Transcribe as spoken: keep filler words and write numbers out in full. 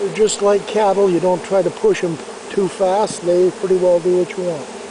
They're just like cattle. You don't try to push them too fast. They pretty well do what you want.